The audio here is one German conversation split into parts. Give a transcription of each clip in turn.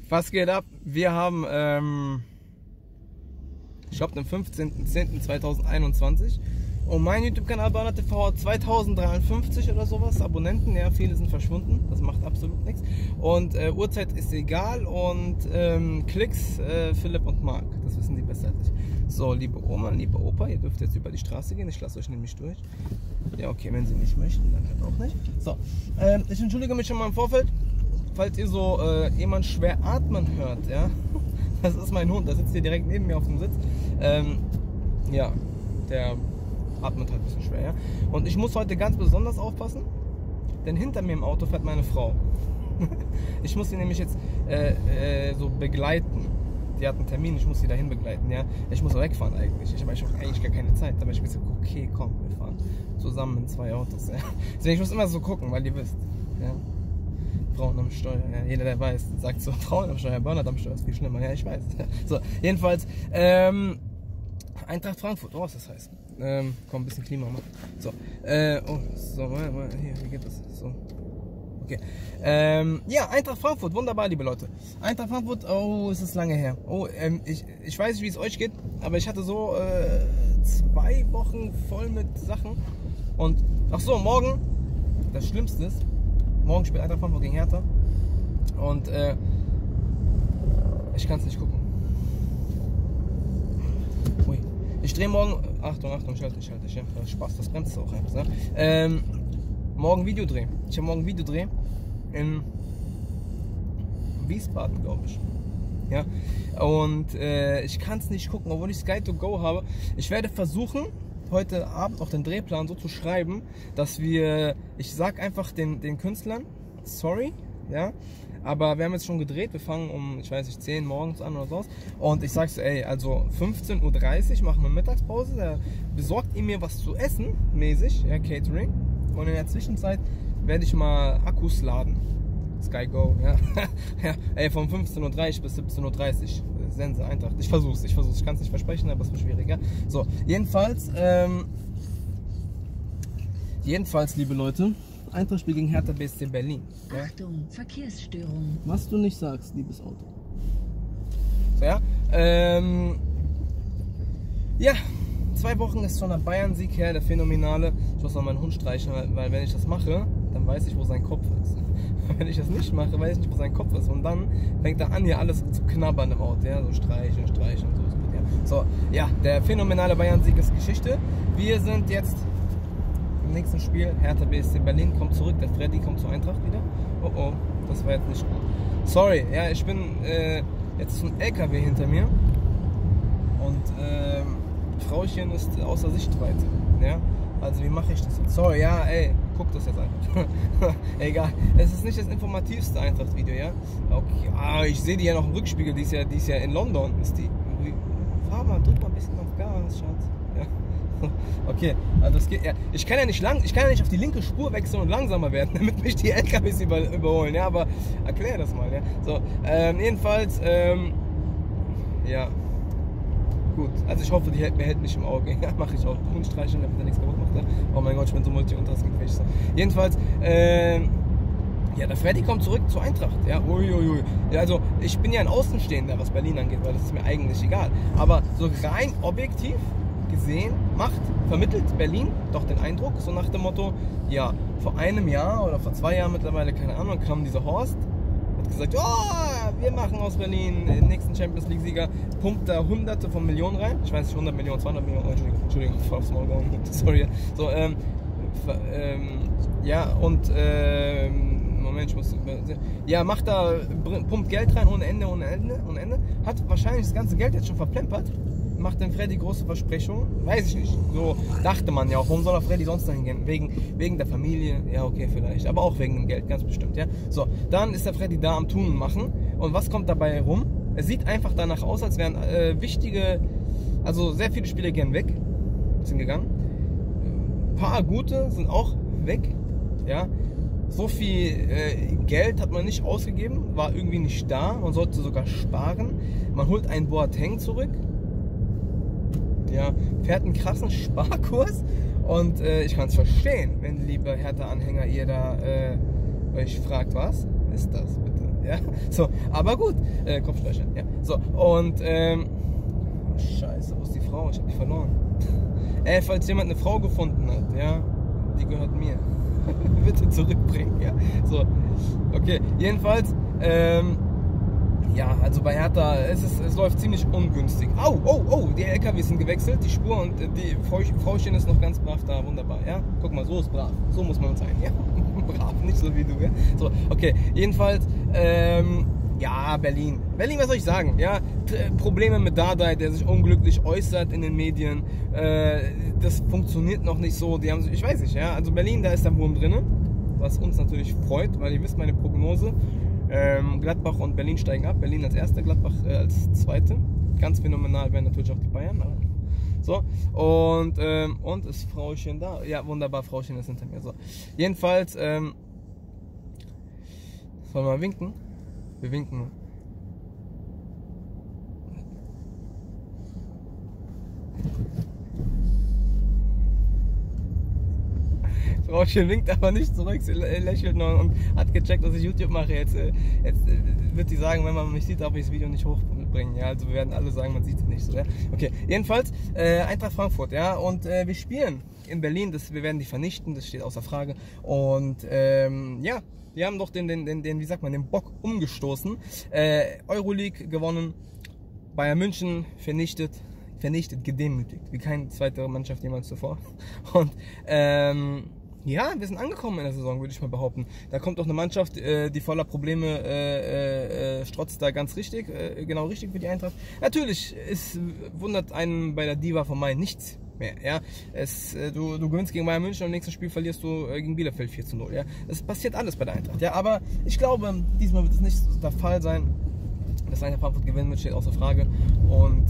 Was geht ab? Wir haben, ich glaube, den 15.10.2021 und mein YouTube-Kanal Burner TV hat 2053 oder sowas Abonnenten. Ja, viele sind verschwunden, das macht absolut nichts. Und Uhrzeit ist egal und Klicks Philipp und Marc, das wissen die besser als ich. So, liebe Oma, liebe Opa, ihr dürft jetzt über die Straße gehen, ich lasse euch nämlich durch. Ja, okay, wenn sie nicht möchten, dann halt auch nicht. So, ich entschuldige mich schon mal im Vorfeld, falls ihr so jemand schwer atmen hört, ja. Das ist mein Hund, der sitzt hier direkt neben mir auf dem Sitz. Ja, der atmet halt ein bisschen schwer, ja. Und ich muss heute ganz besonders aufpassen, denn hinter mir im Auto fährt meine Frau. Ich muss sie nämlich jetzt so begleiten. Die hat einen Termin, ich muss sie dahin begleiten, ja. Ich muss wegfahren eigentlich. Ich habe eigentlich gar keine Zeit. Aber ich habe gesagt, okay, komm, wir fahren zusammen in 2 Autos, ja. Deswegen, ich muss immer so gucken, weil ihr wisst, ja. Frauen am Steuer, ja. Jeder, der weiß, sagt so, Frauen am Steuer, Burner am Steuer ist viel schlimmer, ja, ich weiß. So, jedenfalls, Eintracht Frankfurt, oh, was das heißt. Komm, ein bisschen Klima machen. So, oh, so, mal, hier, wie geht das? So. Okay. Ja, Eintracht Frankfurt, wunderbar, liebe Leute. Eintracht Frankfurt, oh, es ist lange her. Oh, ich weiß nicht, wie es euch geht, aber ich hatte so 2 Wochen voll mit Sachen. Und, ach so, morgen, das Schlimmste ist, morgen spielt Eintracht Frankfurt gegen Hertha. Und, ich kann es nicht gucken. Ui. Ich drehe morgen, Achtung, schalte ich, ja, Spaß, das bremst auch einfach, ne? Morgen Videodreh. Ich habe morgen Videodreh in Wiesbaden, glaube ich. Ja. Und ich kann es nicht gucken, obwohl ich Sky to Go habe. Ich werde versuchen, heute Abend auch den Drehplan so zu schreiben, dass ich sag einfach den Künstlern, sorry, ja, aber wir haben jetzt schon gedreht, wir fangen um, ich weiß nicht, 10 morgens an oder so. Und ich sag so, ey, also 15:30 Uhr machen wir Mittagspause, da besorgt ihr mir was zu essen, mäßig, ja, Catering. Und in der Zwischenzeit werde ich mal Akkus laden. Sky Go, ja. Ja, ey, von 15:30 Uhr bis 17:30 Uhr. Sense, Eintracht. Ich versuch's. Ich kann es nicht versprechen, aber es wird schwierig, ja. So, jedenfalls, liebe Leute, Eintracht spielt gegen Hertha BSC Berlin. Ja? Achtung, Verkehrsstörung. Was du nicht sagst, liebes Auto. So, ja. Ja. 2 Wochen ist schon der Bayern-Sieg her, der phänomenale. Ich muss noch meinen Hund streichen, weil wenn ich das mache, dann weiß ich, wo sein Kopf ist. Wenn ich das nicht mache, weiß ich nicht, wo sein Kopf ist. Und dann fängt er an, hier alles zu knabbern im Auto. Ja? So streichen und so. Ja. So, ja, der phänomenale Bayern-Sieg ist Geschichte. Wir sind jetzt im nächsten Spiel. Hertha BSC Berlin kommt zurück. Der Freddy kommt zur Eintracht wieder. Oh oh, das war jetzt nicht gut. Sorry, ja, ich bin jetzt ist ein LKW hinter mir. Und Frauchen ist außer Sichtweite, ja, also wie mache ich das jetzt? Sorry, ja, ey, guck das jetzt einfach. Egal, es ist nicht das informativste Eintracht-Video, ja. Okay, ich sehe die ja noch im Rückspiegel, die ist ja in London, ist die. Fahr mal, drück mal ein bisschen auf Gas, Schatz. Ja. Okay, also es geht, ja, ich kann ja nicht auf die linke Spur wechseln und langsamer werden, damit mich die LKWs überholen, ja, aber erklär das mal, ja. So, jedenfalls, ja. Gut, also ich hoffe, die behält mich im Auge. Ja, mache ich auch. Hund streicheln, damit er nichts kaputt macht. Ja? Oh mein Gott, ich bin so multi-unterschiedlich. Jedenfalls, ja, der Freddy kommt zurück zur Eintracht. Ja, uiuiui. Ja, also, ich bin ja ein Außenstehender, was Berlin angeht, weil das ist mir eigentlich egal. Aber so rein objektiv gesehen vermittelt Berlin doch den Eindruck, so nach dem Motto, ja, vor einem Jahr oder vor 2 Jahren mittlerweile, keine Ahnung, kam dieser Horst, hat gesagt, oh, wir machen aus Berlin den nächsten Champions League Sieger, pumpt da Hunderte von Millionen rein, ich weiß nicht, 100 Millionen, 200 Millionen, Entschuldigung, voll aufs Maul gehauen, sorry, so, ja, und, Moment, ich muss, ja, pumpt Geld rein ohne Ende, hat wahrscheinlich das ganze Geld jetzt schon verplempert, macht dem Freddy große Versprechungen, weiß ich nicht, so dachte man ja auch, warum soll er Freddy sonst dahin gehen, wegen der Familie, ja okay vielleicht, aber auch wegen dem Geld, ganz bestimmt, ja, so, dann ist der Freddy da am Tun und Machen und was kommt dabei rum? Es sieht einfach danach aus, als wären also sehr viele Spieler gern weg, sind gegangen, ein paar gute sind auch weg, ja, so viel Geld hat man nicht ausgegeben, war irgendwie nicht da, man sollte sogar sparen, man holt einen Boateng zurück, ja, fährt einen krassen Sparkurs und ich kann es verstehen, wenn liebe Hertha-Anhänger ihr da euch fragt, was ist das bitte? Ja, so, aber gut, Kopfstreichen, ja. So, und, oh, scheiße, wo ist die Frau? Ich habe die verloren. Falls jemand eine Frau gefunden hat, ja, die gehört mir. Bitte zurückbringen, ja. So, okay, jedenfalls, ja, also bei Hertha, es läuft ziemlich ungünstig. Oh, die LKWs sind gewechselt, die Spur, und die Frauchen ist noch ganz brav da, wunderbar, ja. Guck mal, so ist brav, so muss man sein, ja. Brav, nicht so wie du, ja. So, okay, jedenfalls, ja, Berlin, was soll ich sagen, ja. Probleme mit Dardai, der sich unglücklich äußert in den Medien, das funktioniert noch nicht so, die haben, ich weiß nicht, ja. Also Berlin, da ist der Wurm drin, was uns natürlich freut, weil ihr wisst, meine Prognose, Gladbach und Berlin steigen ab. Berlin als Erster, Gladbach als Zweite. Ganz phänomenal wären natürlich auch die Bayern. Aber so, und ist Frauchen da? Ja, wunderbar, Frauchen ist hinter mir. So, jedenfalls, sollen wir mal winken? Wir winken. Frauchen winkt aber nicht zurück, sie lächelt noch und hat gecheckt, dass ich YouTube mache. Jetzt wird sie sagen, wenn man mich sieht, darf ich das Video nicht hochbringen. Ja, also wir werden alle sagen, man sieht es nicht so. Ja? Okay, jedenfalls Eintracht Frankfurt, ja, und wir spielen in Berlin, wir werden die vernichten, das steht außer Frage. Und ja, wir haben doch den, wie sagt man, den Bock umgestoßen. Euroleague gewonnen, Bayern München vernichtet, gedemütigt, wie keine zweite Mannschaft jemals zuvor. Und ja, wir sind angekommen in der Saison, würde ich mal behaupten. Da kommt auch eine Mannschaft, die voller Probleme strotzt da ganz richtig, genau richtig für die Eintracht. Natürlich, es wundert einen bei der Diva von Main nichts mehr. Ja? Du gewinnst gegen Bayern München und im nächsten Spiel verlierst du gegen Bielefeld 4:0. Ja? Das passiert alles bei der Eintracht. Ja? Aber ich glaube, diesmal wird es nicht der Fall sein. Dass Eintracht Frankfurt gewinnen wird, steht außer Frage. Und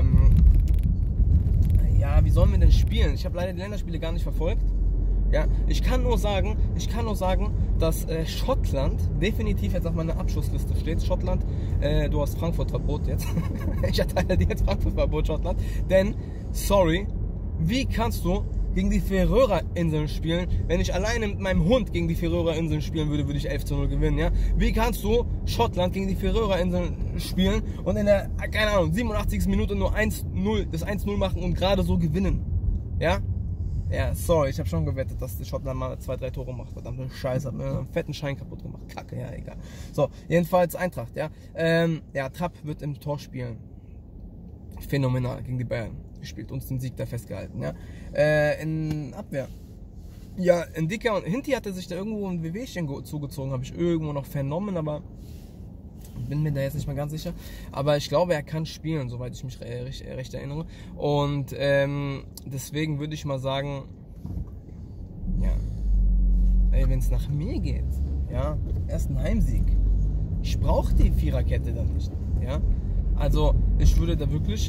ja, wie sollen wir denn spielen? Ich habe leider die Länderspiele gar nicht verfolgt. Ja, ich kann nur sagen, dass Schottland definitiv jetzt auf meiner Abschussliste steht. Schottland, du hast Frankfurt-Verbot jetzt. Ich erteile dir jetzt Frankfurt-Verbot, Schottland. Denn, sorry, wie kannst du gegen die Färöer-Inseln spielen? Wenn ich alleine mit meinem Hund gegen die Färöer-Inseln spielen würde, würde ich 11:0 gewinnen, ja? Wie kannst du Schottland gegen die Färöer-Inseln spielen und in der, keine Ahnung, 87. Minute nur 1:0, das 1:0 machen und gerade so gewinnen? Ja? Ja, sorry, ich habe schon gewettet, dass die Schottland mal 2-3 Tore macht. Verdammte Scheiße, hat mir einen fetten Schein kaputt gemacht. Kacke, ja, egal. So, jedenfalls Eintracht, ja. Ja, Trapp wird im Tor spielen. Phänomenal gegen die Bayern gespielt, uns den Sieg da festgehalten, ja. In Abwehr. Ja, in Dicker und Hinti hatte sich da irgendwo ein Wehwehchen zugezogen, habe ich irgendwo noch vernommen, aber bin mir da jetzt nicht mal ganz sicher. Aber ich glaube, er kann spielen, soweit ich mich recht erinnere. Und deswegen würde ich mal sagen, ja, wenn es nach mir geht, ja, erst ein Heimsieg. Ich brauche die Viererkette dann nicht, ja. Also ich würde da wirklich,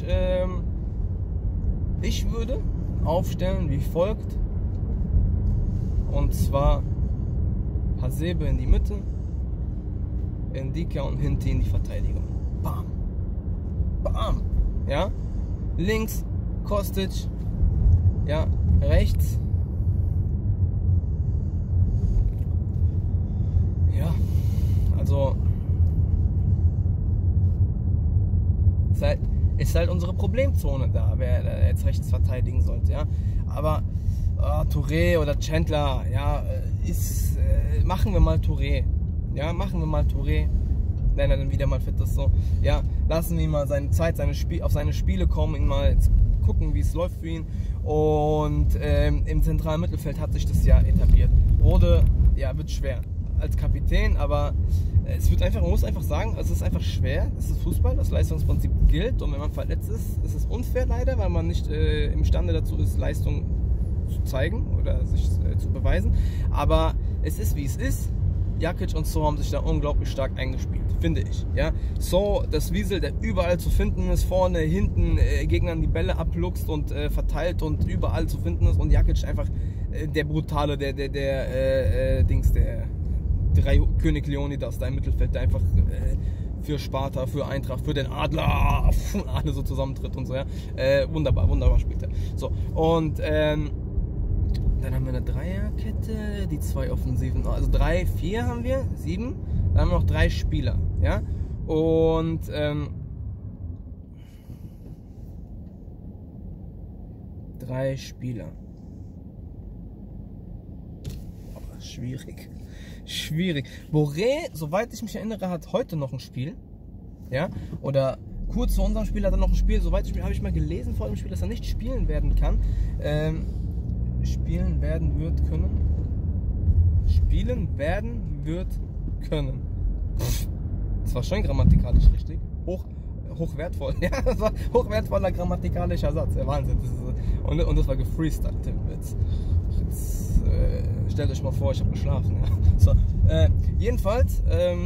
ich würde aufstellen wie folgt. Und zwar Hasebe in die Mitte, Ndika und Hinti in die Verteidigung. Bam. Bam. Ja. Links Kostic. Ja. Rechts. Ja. Also ist halt unsere Problemzone da, wer jetzt rechts verteidigen sollte, ja. Aber Touré oder Chandler, ja, machen wir mal Touré. Ja, machen wir mal Touré, wenn er dann wieder mal fit ist, so. Ja, lassen wir ihn mal seine Zeit, auf seine Spiele kommen, ihn mal gucken, wie es läuft für ihn. Und im zentralen Mittelfeld hat sich das ja etabliert. Rode, ja, wird schwer als Kapitän, aber man muss einfach sagen, es ist einfach schwer. Es ist Fußball, das Leistungsprinzip gilt. Und wenn man verletzt ist es unfair leider, weil man nicht imstande dazu ist, Leistung zu zeigen oder sich zu beweisen. Aber es ist, wie es ist. Jakic und So haben sich da unglaublich stark eingespielt, finde ich. Ja? So, das Wiesel, der überall zu finden ist, vorne, hinten, Gegnern die Bälle abluchst und verteilt und überall zu finden ist. Und Jakic einfach der Brutale, der König Leonidas da im Mittelfeld, der einfach für Sparta, für Eintracht, für den Adler, alle so zusammentritt und so. Ja? Wunderbar spielt er. So, und dann haben wir eine Dreierkette, die zwei Offensiven, also 3, 4 haben wir, 7. Dann haben wir noch 3 Spieler. Ja, und 3 Spieler. Oh, schwierig. Schwierig. Boré, soweit ich mich erinnere, hat heute noch ein Spiel. Ja, oder kurz vor unserem Spiel hat er noch ein Spiel. Soweit ich habe ich mal gelesen vor dem Spiel, dass er nicht spielen werden kann. Spielen werden wird können. Spielen werden wird können. Das war schon grammatikalisch richtig. Hochwertvoll. Ja, das war hochwertvoller grammatikalischer Satz. Ja, Wahnsinn. Und das war gefreestylt. Jetzt stellt euch mal vor, ich habe geschlafen. Ja. So, jedenfalls,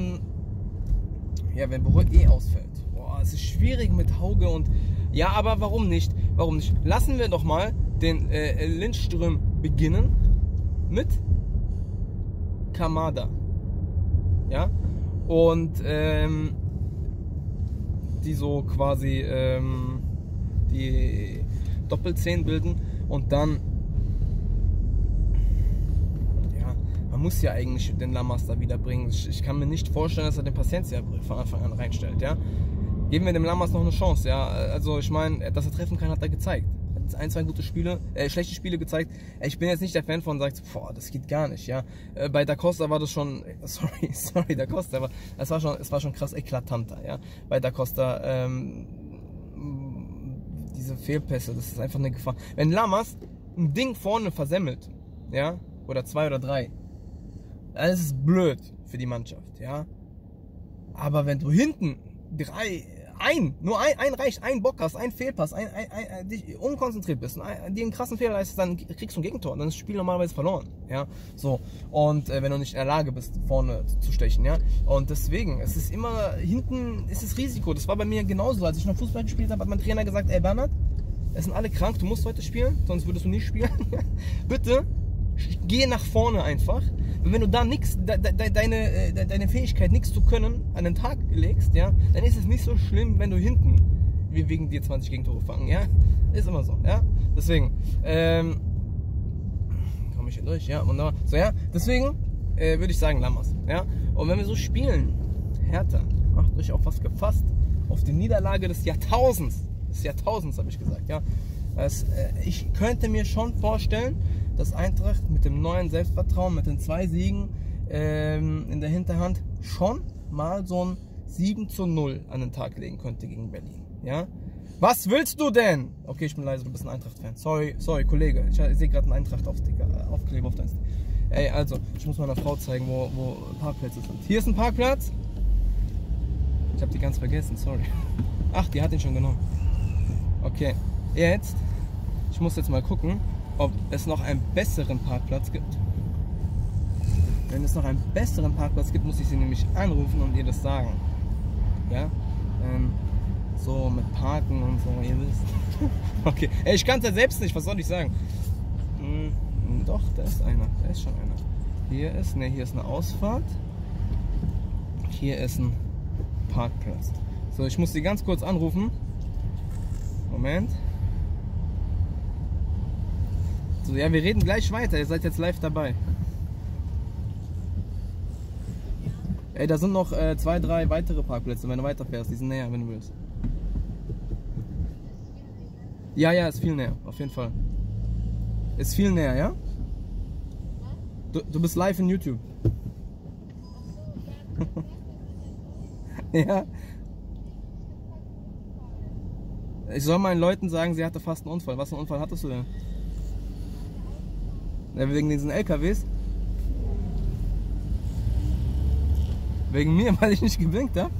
ja, wenn Boré ausfällt. Boah, es ist schwierig mit Hauge und. Ja, aber warum nicht? Warum nicht? Lassen wir doch mal den Lindström beginnen mit Kamada. Ja? Und die so quasi die Doppelzehn bilden und dann, ja, man muss ja eigentlich den Lammers da wieder bringen. Ich kann mir nicht vorstellen, dass er den Paciencia von Anfang an reinstellt, ja. Geben wir dem Lammers noch eine Chance, ja. Also ich meine, dass er treffen kann, hat er gezeigt. Hat 1, 2 gute Spiele, schlechte Spiele gezeigt. Ich bin jetzt nicht der Fan von, sagt, boah, das geht gar nicht, ja. Bei Da Costa war das schon, sorry, Da Costa, aber es war schon krass eklatanter, ja. Bei Da Costa, diese Fehlpässe, das ist einfach eine Gefahr. Wenn Lammers ein Ding vorne versemmelt, ja, oder 2 oder 3, dann ist es blöd für die Mannschaft, ja. Aber wenn du hinten nur ein reicht, ein Bock hast, ein Fehlpass, dich unkonzentriert bist, dir einen krassen Fehler leistest, dann kriegst du ein Gegentor, dann ist das Spiel normalerweise verloren, ja, so, und wenn du nicht in der Lage bist, vorne zu stechen, ja, und deswegen, es ist immer, hinten ist das Risiko, das war bei mir genauso, als ich noch Fußball gespielt habe, hat mein Trainer gesagt, ey Bernhard, es sind alle krank, du musst heute spielen, sonst würdest du nicht spielen, bitte, geh nach vorne einfach. Und wenn du da nichts, deine Fähigkeit, nichts zu können, an den Tag legst, ja, dann ist es nicht so schlimm, wenn du hinten wegen dir 20 Gegentore fangen, ja. Ist immer so, ja. Deswegen, komme ich hier durch, ja, wunderbar. So, ja, deswegen würde ich sagen Lammers, ja. Und wenn wir so spielen, Hertha, macht euch auf was gefasst, auf die Niederlage des Jahrtausends. Des Jahrtausends, habe ich gesagt, ja. Ich könnte mir schon vorstellen, dass Eintracht mit dem neuen Selbstvertrauen, mit den 2 Siegen in der Hinterhand schon mal so ein 7:0 an den Tag legen könnte gegen Berlin. Ja? Was willst du denn? Okay, ich bin leise, du bist ein Eintracht-Fan. Sorry, Kollege. Ich sehe gerade einen Eintracht-Aufkleber auf dein. Ey, also, ich muss meiner Frau zeigen, wo Parkplätze sind. Hier ist ein Parkplatz. Ich habe die ganz vergessen, sorry. Ach, die hat ihn schon genommen. Okay, jetzt. Ich muss jetzt mal gucken, ob es noch einen besseren Parkplatz gibt. Wenn es noch einen besseren Parkplatz gibt, muss ich sie nämlich anrufen und ihr das sagen. Ja? So mit Parken und so, ihr wisst. Okay, ey, ich kann es ja selbst nicht, was soll ich sagen? Doch, da ist einer, da ist schon einer. Hier ist eine Ausfahrt. Hier ist ein Parkplatz. So, ich muss sie ganz kurz anrufen. Moment. So, ja, wir reden gleich weiter. Ihr seid jetzt live dabei. Ey, da sind noch 2, 3 weitere Parkplätze, wenn du weiterfährst. Die sind näher, wenn du willst. Ja, ist viel näher. Auf jeden Fall. Ist viel näher, ja? Du bist live in YouTube. Ja. Ich soll meinen Leuten sagen, sie hatte fast einen Unfall. Was für einen Unfall hattest du denn? Ja, wegen diesen LKWs? Wegen mir, weil ich nicht geblinkt habe?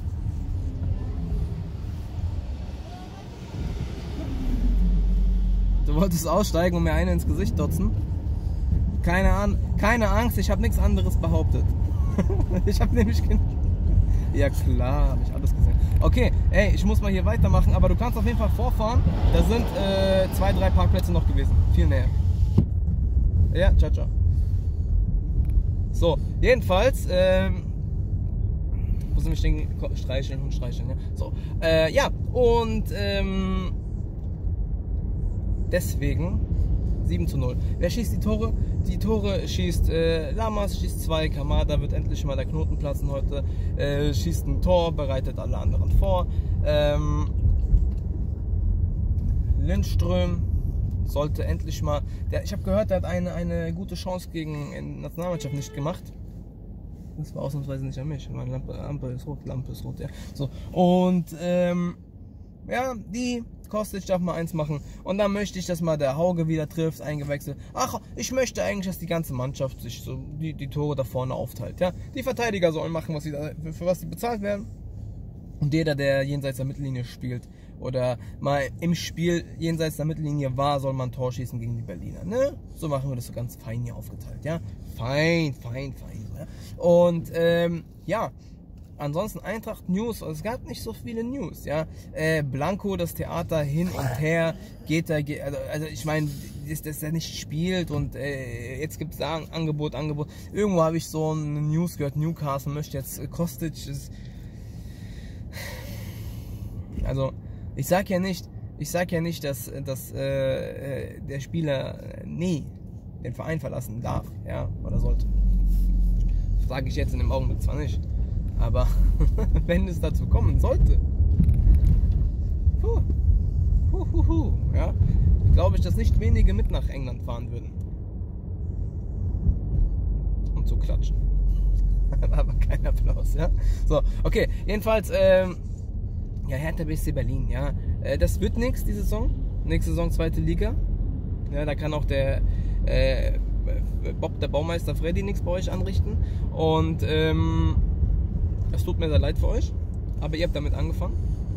Du wolltest aussteigen und mir eine ins Gesicht dotzen? Keine Angst, ich habe nichts anderes behauptet. Ich habe nämlich... Ja klar, habe ich alles gesehen. Okay, ey, ich muss mal hier weitermachen, aber du kannst auf jeden Fall vorfahren. Da sind 2, 3 Parkplätze noch gewesen. Viel näher. Ja, ciao, ciao. So, jedenfalls, muss ich mich denken, streicheln, Hund streicheln, ja. So, ja, und deswegen 7:0. Wer schießt die Tore? Die Tore schießt Lammers, schießt 2, Kamada wird endlich mal der Knoten platzen heute, schießt ein Tor, bereitet alle anderen vor. Lindström sollte endlich mal, ich habe gehört, der hat eine gute Chance gegen die Nationalmannschaft nicht gemacht. Das war ausnahmsweise nicht an mich. Meine Lampe ist rot, ja. So. Und ja, die Kostic darf mal 1 machen. Und dann möchte ich, dass mal der Hauge wieder trifft, eingewechselt. Ach, ich möchte eigentlich, dass die ganze Mannschaft sich so die Tore da vorne aufteilt. Ja? Die Verteidiger sollen machen, was für was sie bezahlt werden. Und jeder, der jenseits der Mittellinie spielt oder mal im Spiel jenseits der Mittellinie war, soll man ein Tor schießen gegen die Berliner. Ne? So machen wir das so ganz fein hier aufgeteilt. Ja? Fein. Ja? Und ja, ansonsten Eintracht News, es gab nicht so viele News. Ja? Blanco, das Theater hin und her, also ich meine, dass er nicht spielt und jetzt gibt es Angebot. Irgendwo habe ich so eine News gehört, Newcastle möchte jetzt Kostic. Also ich sag ja nicht, dass der Spieler den Verein verlassen darf, ja, oder sollte. Das sage ich jetzt in dem Augenblick zwar nicht, aber wenn es dazu kommen sollte, ja, glaube ich, dass nicht wenige mit nach England fahren würden. Und so klatschen. Aber kein Applaus, ja. So, okay, jedenfalls, ja, Hertha BSC Berlin, ja. Das wird nichts, die Saison. Nächste Saison 2. Liga. Ja, da kann auch der Bob, der Baumeister Freddy, nichts bei euch anrichten. Und es tut mir sehr leid für euch. Aber ihr habt damit angefangen.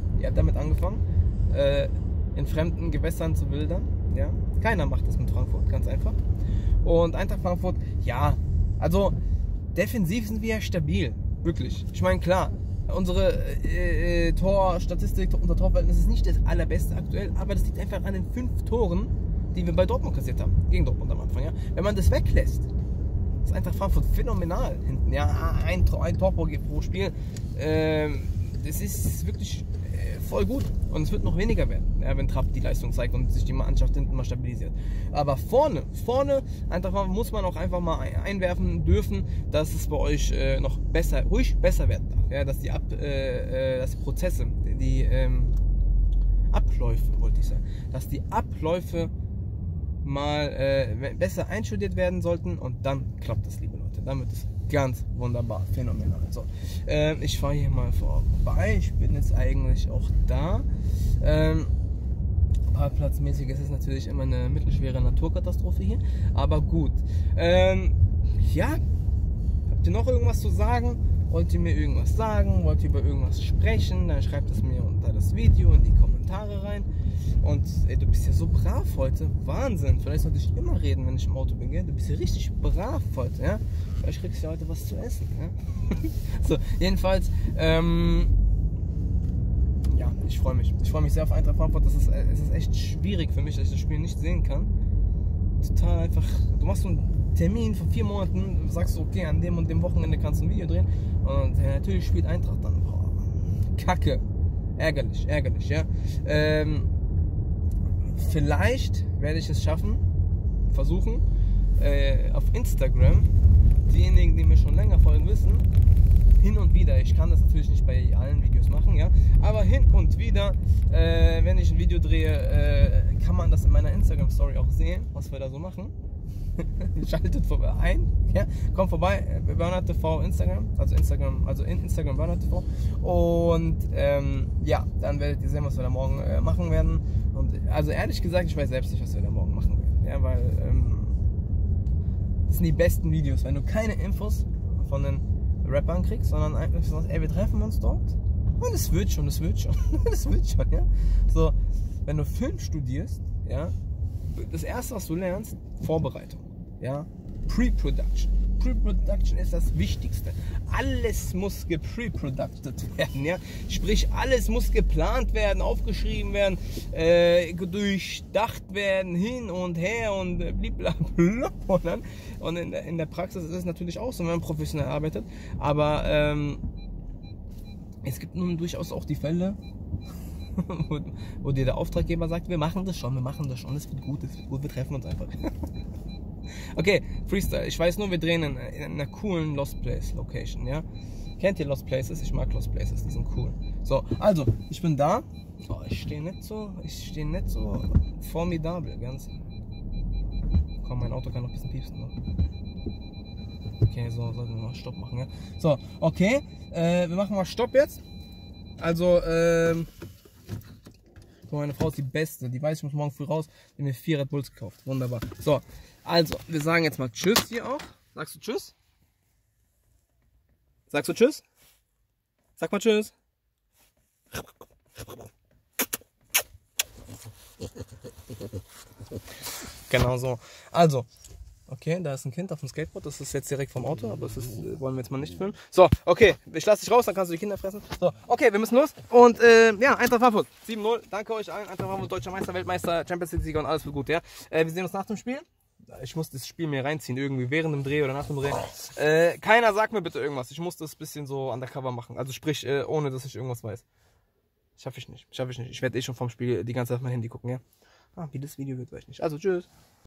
In fremden Gewässern zu wildern. Ja. Keiner macht das mit Frankfurt, ganz einfach. Und Eintracht Frankfurt, ja, also defensiv sind wir ja stabil. Wirklich. Ich meine, klar. Unsere Torstatistik, unser Torverhältnis ist nicht das allerbeste aktuell, aber das liegt einfach an den 5 Toren, die wir bei Dortmund kassiert haben, gegen Dortmund am Anfang. Ja? Wenn man das weglässt, ist einfach Frankfurt phänomenal hinten. Ja? Ein Tor pro Spiel, das ist wirklich voll gut und es wird noch weniger werden, ja, wenn Trapp die Leistung zeigt und sich die Mannschaft hinten mal stabilisiert. Aber vorne einfach muss man auch einfach mal einwerfen dürfen, dass es bei euch noch ruhig besser werden darf. Ja, dass die Prozesse, die Abläufe, wollte ich sagen, dass die Abläufe mal besser einstudiert werden sollten und dann klappt das, liebe Leute. Dann wird es ganz wunderbar, phänomenal. So, ich fahre hier mal vorbei. Ich bin jetzt eigentlich auch da. Parkplatzmäßig ist es natürlich immer eine mittelschwere Naturkatastrophe hier. Aber gut. Ja, habt ihr noch irgendwas zu sagen? Wollt ihr mir irgendwas sagen? Wollt ihr über irgendwas sprechen? Dann schreibt es mir unter das Video in die Kommentare rein. Und ey, du bist ja so brav heute. Wahnsinn. Vielleicht sollte ich immer reden, wenn ich im Auto bin. Gell? Du bist ja richtig brav heute. Ja? Vielleicht kriegst du ja heute was zu essen. Ja? So, jedenfalls, ja, ich freue mich. Ich freue mich sehr auf Eintracht Frankfurt. Es ist echt schwierig für mich, dass ich das Spiel nicht sehen kann. Total einfach. Du machst so einen Termin von 4 Monaten, sagst du, okay, an dem und dem Wochenende kannst du ein Video drehen. Und natürlich spielt Eintracht dann. Boah, Kacke. Ärgerlich, ja. Vielleicht werde ich es versuchen, auf Instagram, diejenigen, die mir schon länger folgen, wissen, hin und wieder, ich kann das natürlich nicht bei allen Videos machen, ja, aber hin und wieder, wenn ich ein Video drehe, kann man das in meiner Instagram-Story auch sehen, was wir da so machen. Schaltet vorbei ein, ja? Kommt vorbei, Bernhard TV Instagram, also in Instagram Bernhard TV. Und ja, dann werdet ihr sehen, was wir da morgen machen werden. Und also ehrlich gesagt, ich weiß selbst nicht, was wir da morgen machen werden. Ja, weil das sind die besten Videos, wenn du keine Infos von den Rappern kriegst, sondern einfach sagst, ey, wir treffen uns dort. Und es wird schon, das wird schon, ja. So, wenn du Film studierst, ja, das erste, was du lernst, Vorbereitung, ja, Pre-Production. Pre-Production ist das Wichtigste. Alles muss gepreproducted werden, ja. Sprich, alles muss geplant werden, aufgeschrieben werden, durchdacht werden, hin und her und blablabla. Und in der Praxis ist es natürlich auch so, wenn man professionell arbeitet. Aber es gibt nun durchaus auch die Fälle, wo dir der Auftraggeber sagt, wir machen das schon, es wird gut, wir treffen uns einfach. Okay, Freestyle. Ich weiß nur, wir drehen in einer coolen Lost Place Location, ja? Kennt ihr Lost Places? Ich mag Lost Places, die sind cool. So, also, ich bin da. Oh, ich stehe nicht so formidabel, ganz. Komm, mein Auto kann noch ein bisschen piepsen, ne? Okay, so, sollten wir mal Stopp machen, ja? So, okay, wir machen mal Stopp jetzt. Also, meine Frau ist die Beste, die weiß, ich muss morgen früh raus, die hat mir 4 Red Bulls gekauft, wunderbar. So, also, wir sagen jetzt mal Tschüss hier auch. Sagst du Tschüss? Sagst du Tschüss? Sag mal Tschüss. Genau so. Also, okay, da ist ein Kind auf dem Skateboard. Das ist jetzt direkt vom Auto, aber das ist, wollen wir jetzt mal nicht filmen. So, okay, ich lasse dich raus, dann kannst du die Kinder fressen. So, okay, wir müssen los. Und ja, Eintracht Frankfurt 7-0. Danke euch allen. Eintracht Frankfurt, Deutscher Meister, Weltmeister, Champions League-Sieger und alles wird gut, ja. Wir sehen uns nach dem Spiel. Ich muss das Spiel mir reinziehen, irgendwie während dem Dreh oder nach dem Dreh. Keiner sagt mir bitte irgendwas. Ich muss das ein bisschen so undercover machen. Also sprich, ohne dass ich irgendwas weiß. Schaffe ich nicht. Ich werde eh schon vom Spiel die ganze Zeit auf mein Handy gucken, ja. Wie das Video wird, weiß ich nicht. Also tschüss.